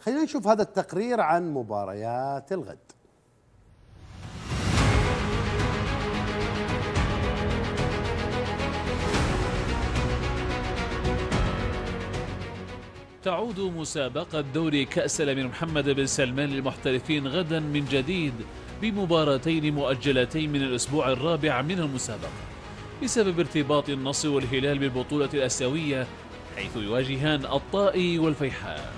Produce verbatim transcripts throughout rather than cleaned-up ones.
خلينا نشوف هذا التقرير عن مباريات الغد. تعود مسابقة دوري كأس الأمير محمد بن سلمان للمحترفين غدا من جديد بمباراتين مؤجلتين من الأسبوع الرابع من المسابقة بسبب ارتباط النصر والهلال بالبطولة الآسيوية، حيث يواجهان الطائي والفيحاء.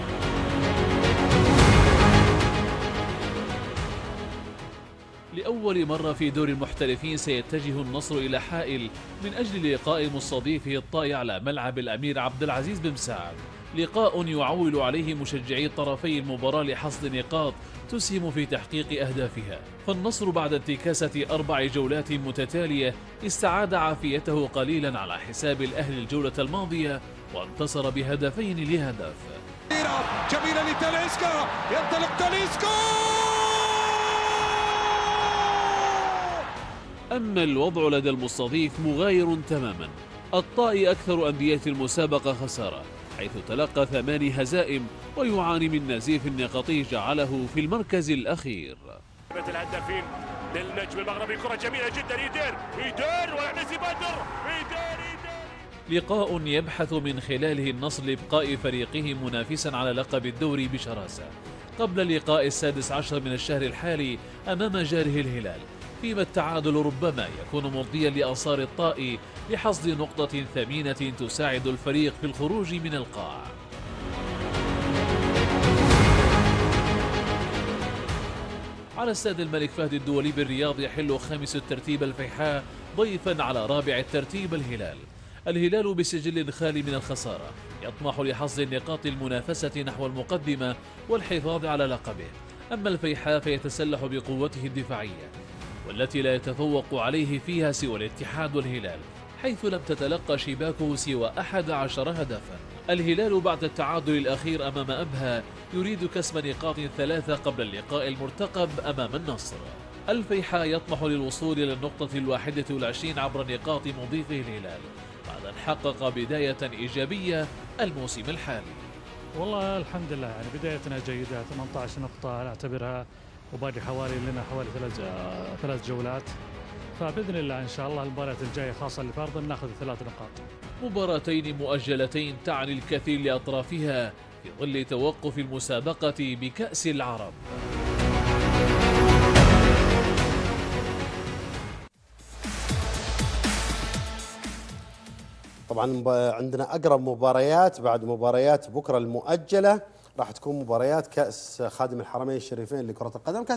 لأول مرة في دوري المحترفين سيتجه النصر إلى حائل من أجل لقاء مستضيفه الطائي على ملعب الأمير عبد العزيز بن مساعد، لقاء يعول عليه مشجعي طرفي المباراة لحصد نقاط تسهم في تحقيق أهدافها. فالنصر بعد انتكاسة أربع جولات متتالية استعاد عافيته قليلا على حساب الأهلي الجولة الماضية، وانتصر بهدفين لهدف. جميلة لتاليسكا، ينطلق تاليسكا. أما الوضع لدى المستضيف مغاير تماما. الطائي أكثر أندية المسابقة خسارة، حيث تلقى ثماني هزائم ويعاني من نزيف نقطي جعله في المركز الأخير. الهدافين للنجم المغربي، كرة جميلة جدا، يدير يدير ويحدث بدر، يدير يدير. لقاء يبحث من خلاله النصر لإبقاء فريقه منافسا على لقب الدوري بشراسة قبل اللقاء السادس عشر من الشهر الحالي أمام جاره الهلال، فيما التعادل ربما يكون مرضيا لأنصار الطائي لحصد نقطة ثمينة تساعد الفريق في الخروج من القاع. على استاد الملك فهد الدولي بالرياض يحل خامس الترتيب الفيحاء ضيفا على رابع الترتيب الهلال. الهلال بسجل خالي من الخسارة يطمح لحصد النقاط المنافسة نحو المقدمة والحفاظ على لقبه، أما الفيحاء فيتسلح بقوته الدفاعية والتي لا يتفوق عليه فيها سوى الاتحاد والهلال، حيث لم تتلقى شباكه سوى أحد عشر هدفا. الهلال بعد التعادل الأخير أمام أبها يريد كسب نقاط ثلاثة قبل اللقاء المرتقب أمام النصر. الفيحاء يطمح للوصول إلى النقطة الواحدة والعشرين عبر نقاط مضيفه الهلال بعد أن حقق بداية إيجابية الموسم الحالي. والله الحمد لله، يعني بدايتنا جيدة، ثمانية عشر نقطة نعتبرها، وباقي حوالي لنا حوالي ثلاث ثلاث جولات، فبإذن الله إن شاء الله المباريات الجاية خاصة لفرض ناخذ ثلاث نقاط. مباراتين مؤجلتين تعني الكثير لأطرافها في ظل توقف المسابقة بكأس العرب. طبعا عندنا أقرب مباريات بعد مباريات بكرة المؤجلة راح تكون مباريات كأس خادم الحرمين الشريفين لكرة القدم.